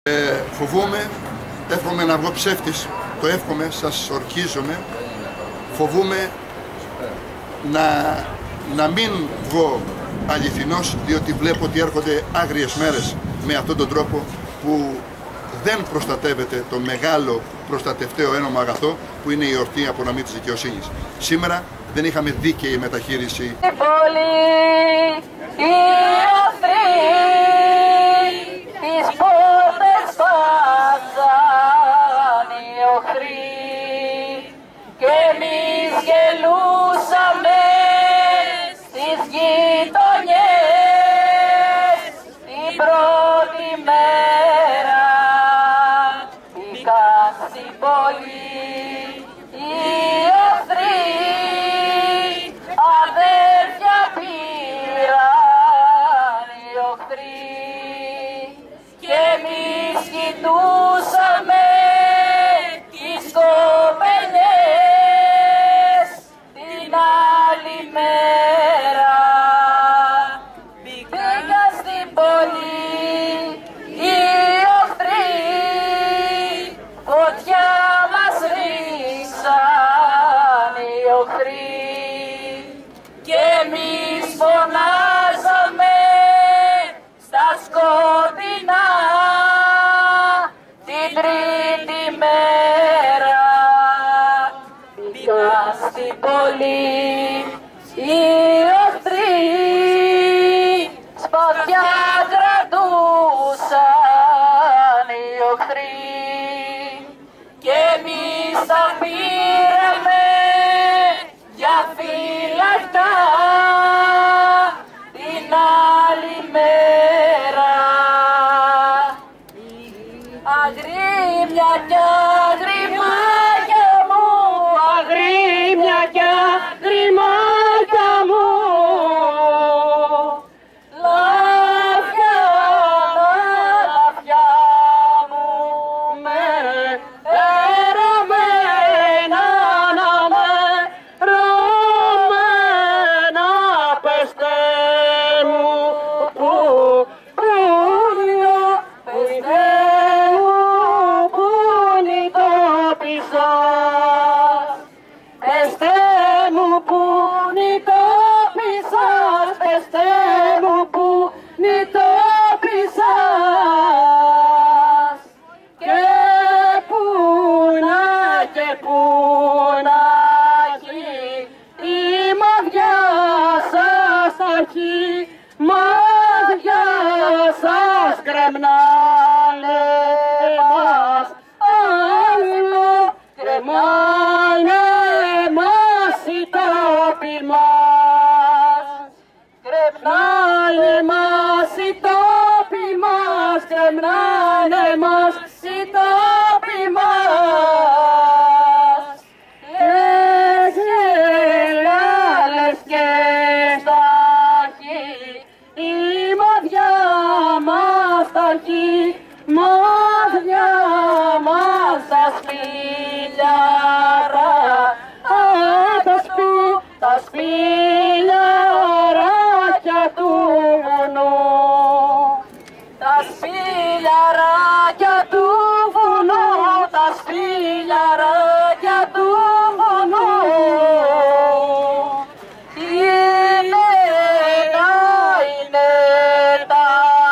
Φοβούμαι, εύχομαι να βγω ψεύτης, το εύχομαι, σας ορκίζομαι, φοβούμαι να μην βγω αληθινός, διότι βλέπω ότι έρχονται άγριες μέρες με αυτόν τον τρόπο που δεν προστατεύεται το μεγάλο προστατευταίο ένομο αγαθό που είναι η εορτή απονομή της δικαιοσύνης. Σήμερα δεν είχαμε δίκαιη μεταχείριση. Και εμείς γελούσαμε στις γειτονιές την πρώτη μέρα. Μπήκαν στην πόλη οι εχθροί, αδέρφια πήραν οι οχθροί και εμείς κοιτούσαμε τις κοπελιές την άλλη μέρα. Μπήκαν στην πόλη οι οχθροί, φωτιά μας ρίξαν οι οχθροί και εμείς φωνάζαμε στα σκοτεινά την τρίτη μέρα. Μπήκαν στην πόλη οι οχθροί, σπαθιά κρατούσαν οι οχθροί και εμείς τα πήραμε για φυλακτά την άλλη μέρα. Αγρίμια κι αγριμάκια μου, αγρίμια κι αγριμάκια μου, λαφιά, λαφιά μου, με ερωμένα, να με ρωμένα, πεστε μου που πεστε μου που νητόπισας, πεστε μου που νητόπισας και που να έχει η μαδιά σας αρχή, μαδιά σας κρεμνάνε εμάς, άλλο κρεμνάνε εμάς οι τόποι μας, κρεμνάνε εμάς οι τόποι μας, κρεμνάνε εμάς οι τόποι μας. Λες και στα αρχή η μαδιά μας τα αρχή, μαδιά μας τα σπήλιαρα, τα σπήλιαράκια του βουνού, τα σπήλιαράκια του βουνού, τα σπήλιαράκια του βουνού. Είναι τα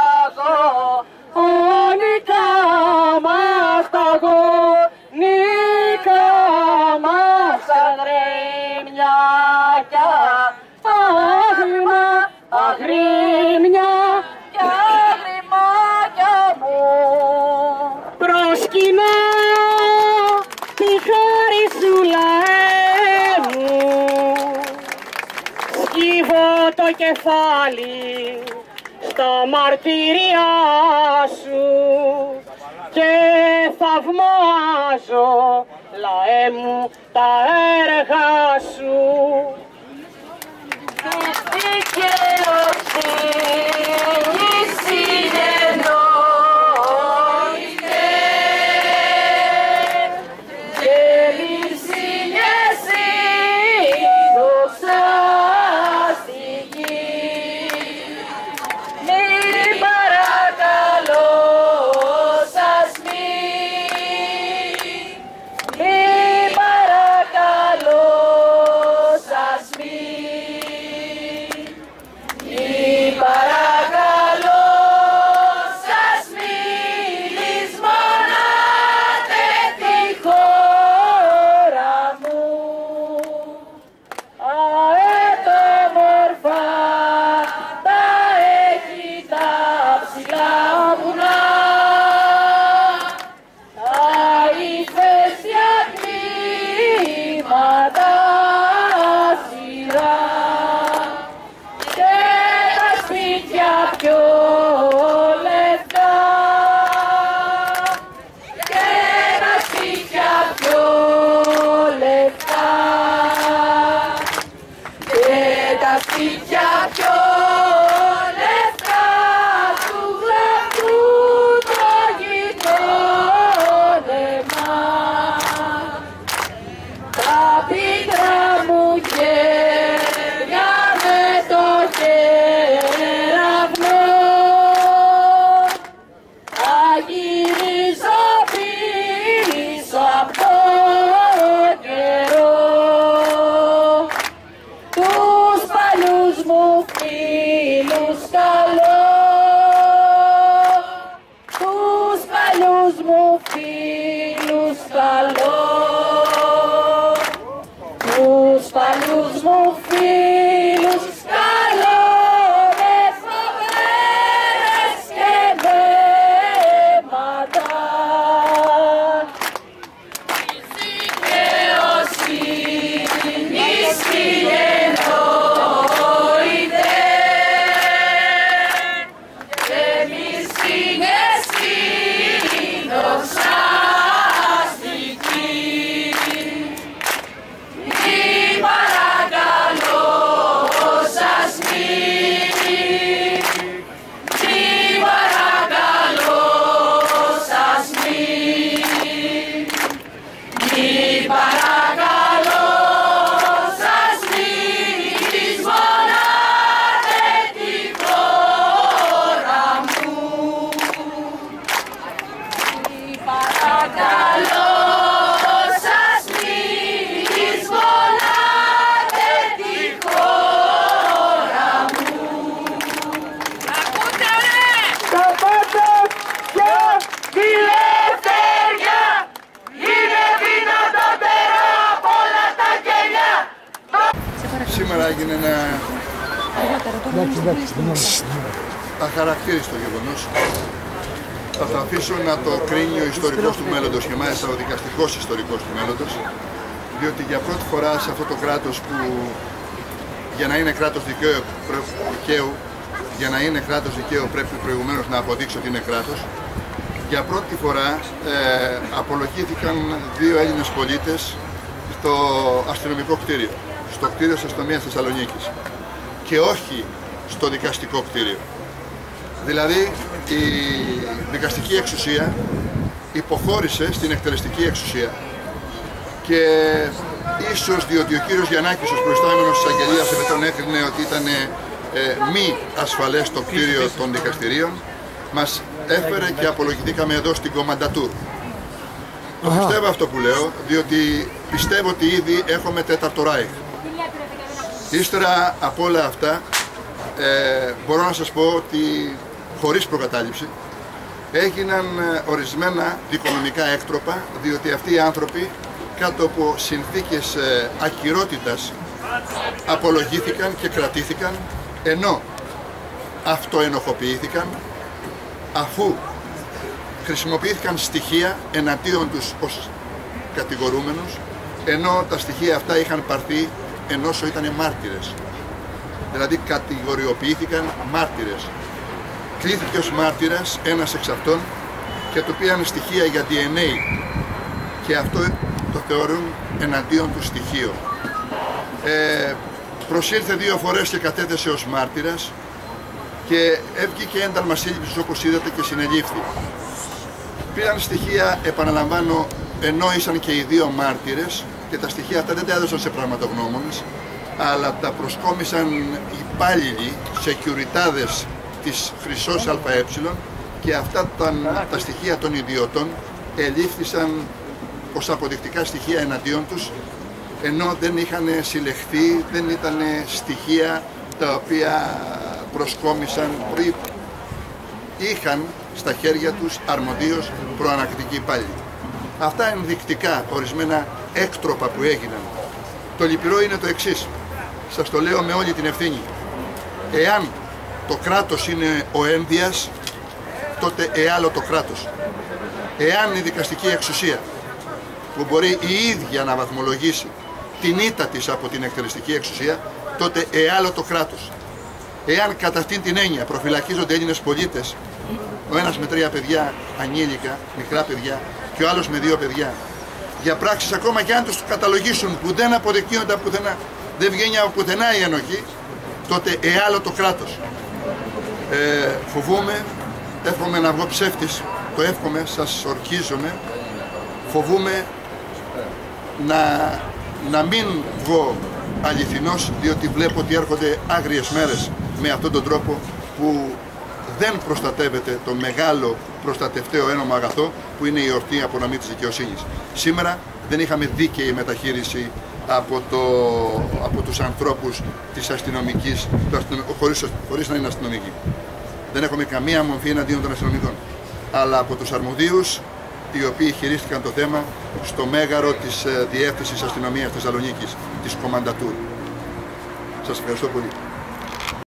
γονικά μας, τα γονικά μας αγρίμια κι αγρίμια κι αγριμάκια μου. Προσκυνάω τη χάρη σου λαέ μου, σκύβω το κεφάλι στα μαρτυριά σου και θαυμάζω λαέ μου τα έργα σου. Της δικαιοσύνης συνεννοείται και μη συνέσει δόξα στη γη. Μη παρακαλώ γυρίζω πίσω απ' το καιρό. Τους παλιούς μου φίλους καλώ, τους παλιούς μου φίλους καλώ, τους παλιούς μου φίλους καλώ, με φοβέρες και βέματα. Η δικαιοσύνη εννοείται και εμείς είναι συνδοξαστική. Μη παρακαλώ σας μη παρακαλώ σας μη παρακαλώ σας μη δυσμονάτε τη χώρα μου. Μη παρακαλώ σας μη δυσμονάτε τη χώρα μου. Ακούτε ρε! Τα πάντα για τη ελευθερία είναι δυνατότερα από όλα τα κελιά. Σήμερα έγινε ένα αχαρακτήριστο γεγονός. Θα το αφήσω να το κρίνει ο ιστορικός του μέλλοντος και μάλιστα ο δικαστικός ιστορικός του μέλλοντος, διότι για πρώτη φορά σε αυτό το κράτος που για να είναι κράτος δικαίου, για να είναι κράτος δικαίου πρέπει προηγουμένως να αποδείξει ότι είναι κράτος, για πρώτη φορά απολογήθηκαν δύο Έλληνες πολίτες στο αστυνομικό κτίριο, στο κτίριο της αστυνομίας Θεσσαλονίκης και όχι στο δικαστικό κτίριο. Δηλαδή η δικαστική εξουσία υποχώρησε στην εκτελεστική εξουσία και ίσως διότι ο κύριος Γιαννάκης ως προϊστάμενος της Αγγελίας τον έκρινε ότι ήταν μη ασφαλές το κτίριο των δικαστηρίων, μας έφερε και απολογηθήκαμε εδώ στην Κομμαντατούρ. Το πιστεύω αυτό που λέω, διότι πιστεύω ότι ήδη έχουμε τέταρτο Ράιχ. Ύστερα από όλα αυτά μπορώ να σας πω ότι χωρίς προκατάληψη έγιναν ορισμένα δικονομικά έκτροπα, διότι αυτοί οι άνθρωποι κάτω από συνθήκες ακυρότητας απολογήθηκαν και κρατήθηκαν, ενώ αυτοενοχοποιήθηκαν αφού χρησιμοποιήθηκαν στοιχεία εναντίον τους ως κατηγορούμενους, ενώ τα στοιχεία αυτά είχαν πάρθει ενώσο ήταν μάρτυρες. Δηλαδή κατηγοριοποιήθηκαν μάρτυρες. Κλήθηκε ως μάρτυρας ένας εξ αυτών και του πήραν στοιχεία για DNA και αυτό το θεωρούν εναντίον του στοιχείο. Προσήλθε 2 φορές και κατέθεσε ως μάρτυρας και έβγηκε ένταλμα σύλληψης όπως είδατε και συνελήφθη. Πήραν στοιχεία, επαναλαμβάνω, ενώ ήσαν και οι 2 μάρτυρες και τα στοιχεία αυτά δεν τα έδωσαν σε πραγματογνώμονες, αλλά τα προσκόμισαν υπάλληλοι, σεκιουριτάδες της Χρυσός ΑΕ και αυτά τα στοιχεία των ιδιωτών ελήφθησαν ως αποδεικτικά στοιχεία εναντίον τους, ενώ δεν είχαν συλλεχθεί, δεν ήταν στοιχεία τα οποία προσκόμισαν, είχαν στα χέρια τους αρμοδίως προανακριτικοί υπάλληλοι. Αυτά ενδεικτικά ορισμένα έκτροπα που έγιναν. Το λυπηρό είναι το εξής, σας το λέω με όλη την ευθύνη. Εάν το κράτος είναι ο ένδυας, τότε εάλλο το κράτος. Εάν η δικαστική εξουσία που μπορεί η ίδια να βαθμολογήσει την ήττα της από την εκτελεστική εξουσία, τότε εάλλο το κράτος. Εάν κατά αυτήν την έννοια προφυλακίζονται Έλληνες πολίτες, ο ένας με 3 παιδιά ανήλικα, μικρά παιδιά, και ο άλλος με 2 παιδιά, για πράξεις ακόμα και αν τους καταλογίσουν που δεν αποδεικνύονται πουθενά, δεν βγαίνει από πουθενά η ενοχή, τότε εάλλο το κράτος. Φοβούμαι, εύχομαι να βγω ψεύτης, το εύχομαι, σας ορκίζομαι, φοβούμαι να μην βγω αληθινός, διότι βλέπω ότι έρχονται άγριες μέρες με αυτόν τον τρόπο που δεν προστατεύεται το μεγάλο προστατευταίο ένομο αγαθό που είναι η ορθή απονομή της δικαιοσύνης. Σήμερα δεν είχαμε δίκαιη μεταχείριση από τους ανθρώπους της αστυνομικής, χωρίς να είναι αστυνομικοί. Δεν έχουμε καμία μορφή εναντίον των αστυνομικών, αλλά από τους αρμοδίους οι οποίοι χειρίστηκαν το θέμα στο μέγαρο της Διεύθυνσης Αστυνομίας Θεσσαλονίκης, της Κομμαντατούρ. Σας ευχαριστώ πολύ.